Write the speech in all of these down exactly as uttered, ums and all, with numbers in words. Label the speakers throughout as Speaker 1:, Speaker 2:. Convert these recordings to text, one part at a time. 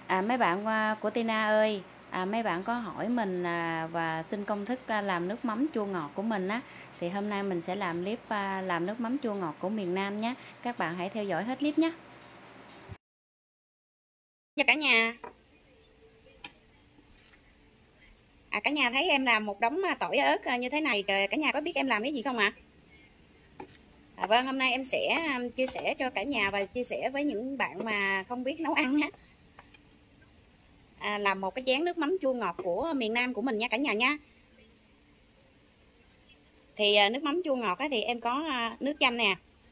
Speaker 1: À, mấy bạn à, của Tina ơi, à, mấy bạn có hỏi mình à, và xin công thức à, làm nước mắm chua ngọt của mình á, thì hôm nay mình sẽ làm clip à, làm nước mắm chua ngọt của miền Nam nhé. Các bạn hãy theo dõi hết clip nhé.
Speaker 2: Chào cả nhà. À, cả nhà thấy em làm một đống à, tỏi ớt à, như thế này, cả cả nhà có biết em làm cái gì không ạ? À? À, vâng, hôm nay em sẽ um, chia sẻ cho cả nhà và chia sẻ với những bạn mà không biết nấu ăn á, à, làm một cái chén nước mắm chua ngọt của miền Nam của mình nha cả nhà nha. Thì à, nước mắm chua ngọt á, thì em có à, nước chanh nè,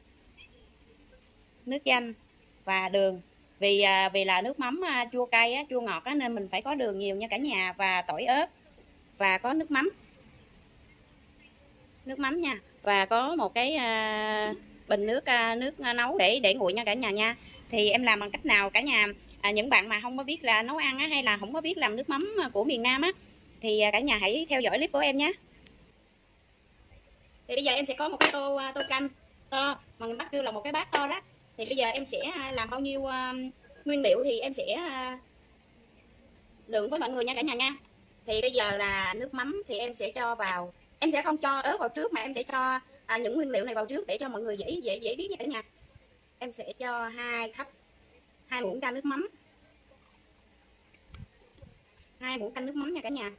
Speaker 2: nước chanh và đường. Vì à, vì là nước mắm à, chua cay á, chua ngọt á, nên mình phải có đường nhiều nha cả nhà, và tỏi ớt và có nước mắm. Nước mắm nha, và có một cái à, bình nước à, nước nấu để để nguội nha cả nhà nha. Thì em làm bằng cách nào cả nhà? À, những bạn mà không có biết là nấu ăn á, hay là không có biết làm nước mắm của miền Nam á, thì à, cả nhà hãy theo dõi clip của em nhé. Thì bây giờ em sẽ có một cái tô à, tô canh to, mà người Bắc kêu là một cái bát to đó. Thì bây giờ em sẽ làm bao nhiêu à, nguyên liệu thì em sẽ à, lượng với mọi người nha cả nhà nha. Thì bây giờ là nước mắm thì em sẽ cho vào, em sẽ không cho ớt vào trước, mà em sẽ cho à, những nguyên liệu này vào trước để cho mọi người dễ dễ dễ biết nha cả nhà. Em sẽ cho hai cup, hai muỗng canh nước mắm, hai muỗng canh nước mắm nha cả nhà.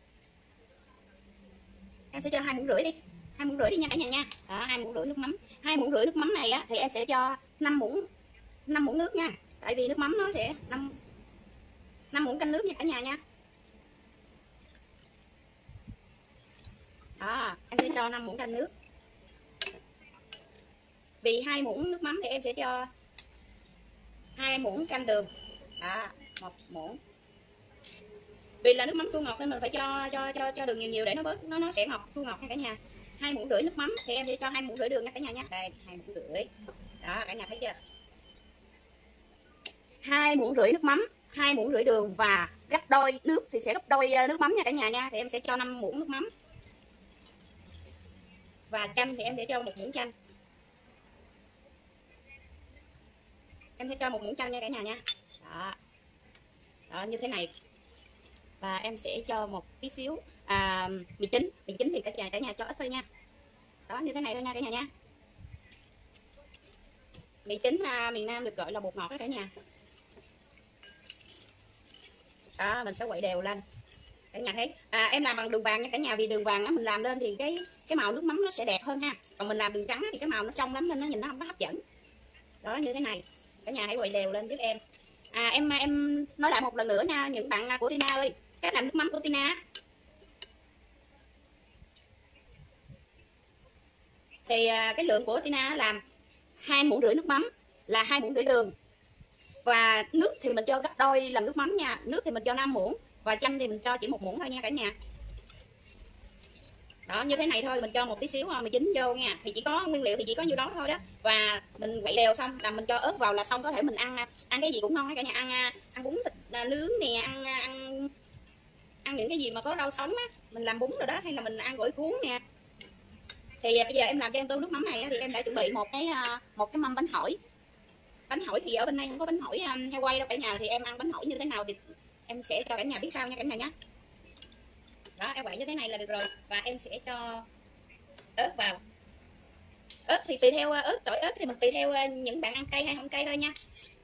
Speaker 2: Em sẽ cho hai muỗng rưỡi đi, hai muỗng rưỡi đi nha cả nhà nha. Đó, hai muỗng rưỡi nước mắm, hai muỗng rưỡi nước mắm này á thì em sẽ cho năm muỗng, năm muỗng nước nha, tại vì nước mắm nó sẽ năm năm muỗng canh nước nha cả nhà nha. Đó, em sẽ cho năm muỗng canh nước. Vì hai muỗng nước mắm thì em sẽ cho hai muỗng canh đường. Đó, một muỗng. Vì là nước mắm chua ngọt nên mình phải cho cho cho cho đường nhiều nhiều để nó bớt nó nó sẽ ngọt, chua ngọt nha cả nhà. Hai muỗng rưỡi nước mắm thì em sẽ cho hai muỗng rưỡi đường nha cả nhà nha. Đây, hai muỗng rưỡi. Đó, cả nhà thấy chưa? Hai muỗng rưỡi nước mắm, hai muỗng rưỡi đường, và gấp đôi nước thì sẽ gấp đôi nước mắm nha cả nhà nha. Thì em sẽ cho năm muỗng nước mắm. Và chanh thì em sẽ cho một muỗng chanh. Em sẽ cho một muỗng chanh nha cả nhà nha. Đó. Đó, như thế này. Và em sẽ cho một tí xíu à, mì chính. Mì chính thì cả nhà cả nhà cho ít thôi nha. Đó, như thế này thôi nha cả nhà nha. Mì chính à, miền Nam được gọi là bột ngọt đó cả nhà. Đó, mình sẽ quậy đều lên. Cả nhà thấy à, em làm bằng đường vàng nha cả nhà, vì đường vàng á mình làm lên thì cái cái màu nước mắm nó sẽ đẹp hơn ha. Còn mình làm đường trắng thì cái màu nó trong lắm nên nó nhìn nó không có hấp dẫn. Đó, như thế này. Cả nhà hãy quậy đều lên giúp em. À, em em nói lại một lần nữa nha những bạn của Tina ơi, cách làm nước mắm của Tina thì à, cái lượng của Tina làm hai muỗng rưỡi nước mắm là hai muỗng rưỡi đường, và nước thì mình cho gấp đôi làm nước mắm nha. Nước thì mình cho năm muỗng, và chanh thì mình cho chỉ một muỗng thôi nha cả nhà. Đó, như thế này thôi, mình cho một tí xíu mì chính vô nha. Thì chỉ có nguyên liệu thì chỉ có nhiêu đó thôi đó, và mình quậy đều xong là mình cho ớt vào là xong. Có thể mình ăn ăn cái gì cũng ngon cả nhà, ăn ăn bún thịt nướng nè, ăn ăn ăn những cái gì mà có rau sống á, mình làm bún rồi đó, hay là mình ăn gỏi cuốn nè. Thì bây giờ em làm cho em tô nước mắm này thì em đã chuẩn bị một cái một cái mâm bánh hỏi. Bánh hỏi thì ở bên đây không có bánh hỏi heo quay đâu cả nhà, thì em ăn bánh hỏi như thế nào thì em sẽ cho cả nhà biết sau nha cả nhà nhé. Đó, em quậy như thế này là được rồi, và em sẽ cho ớt vào. Ớt thì tùy theo ớt, tỏi ớt thì mình tùy theo những bạn ăn cay hay không cay thôi nha.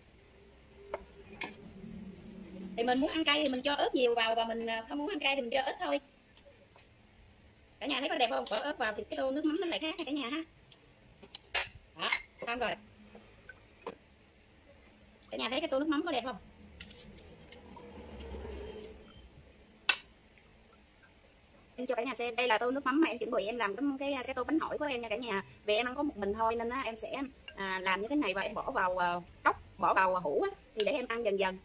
Speaker 2: Thì mình muốn ăn cay thì mình cho ớt nhiều vào, và mình không muốn ăn cay thì mình cho ớt thôi. Cả nhà thấy có đẹp không? Bỏ ớt vào thì cái tô nước mắm nó lại khác cả nhà ha. Đó, xong rồi. Cả nhà thấy cái tô nước mắm có đẹp không? Em cho cả nhà xem, đây là tô nước mắm mà em chuẩn bị em làm cái cái, cái tô bánh hỏi của em nha cả nhà. Vì em ăn có một mình thôi nên á, em sẽ à, làm như thế này, và em bỏ vào uh, cốc, bỏ vào hũ á, thì để em ăn dần dần.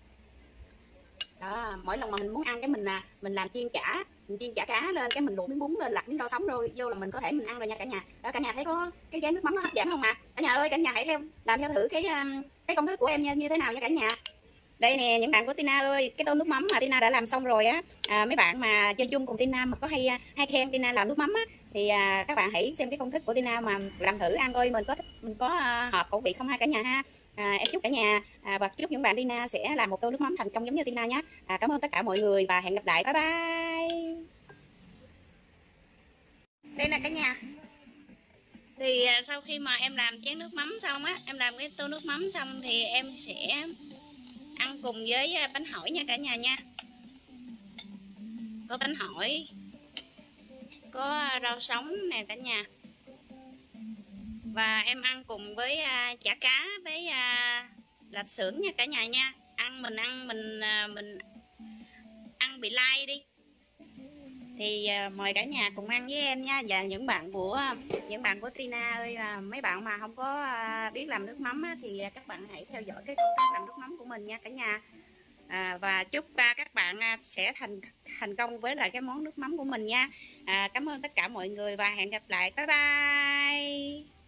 Speaker 2: Đó, mỗi lần mà mình muốn ăn cái mình à, mình làm chiên chả, mình chiên chả cá lên, cái mình luộc miếng bún lên, lặt miếng rau sống rồi vô là mình có thể mình ăn rồi nha cả nhà. Đó, cả nhà thấy có cái chén nước mắm nó hấp dẫn không ạ? À? Cả nhà ơi, cả nhà hãy theo làm theo thử cái cái công thức của em như, như thế nào nha cả nhà. Đây nè, những bạn của Tina ơi, cái tô nước mắm mà Tina đã làm xong rồi á. À, mấy bạn mà chơi chung cùng Tina mà có hay hay khen Tina làm nước mắm á, thì à, các bạn hãy xem cái công thức của Tina mà làm thử ăn coi mình có thích, mình có à, hợp khẩu vị không ha cả nhà ha. À, em chúc cả nhà à, và chúc những bạn Tina sẽ làm một tô nước mắm thành công giống như Tina nhé. À, cảm ơn tất cả mọi người và hẹn gặp lại. Bye bye. Đây là cả nhà. Thì à, sau khi mà em làm chén nước mắm xong á, em làm cái tô nước mắm xong thì em sẽ ăn cùng với à, bánh hỏi nha cả nhà nha. Có bánh hỏi, có rau sống nè cả nhà. Và em ăn cùng với à, chả cá với à, lạp xưởng nha cả nhà nha. Ăn mình ăn mình à, mình ăn bị lai đi. Thì à, mời cả nhà cùng ăn với em nha. Và những bạn của những bạn của Tina ơi, à, mấy bạn mà không có à, biết làm nước mắm á, thì các bạn hãy theo dõi cái công tác làm nước mắm của mình nha cả nhà. À, và chúc à, các bạn à, sẽ thành thành công với lại cái món nước mắm của mình nha. À, cảm ơn tất cả mọi người và hẹn gặp lại. Bye bye.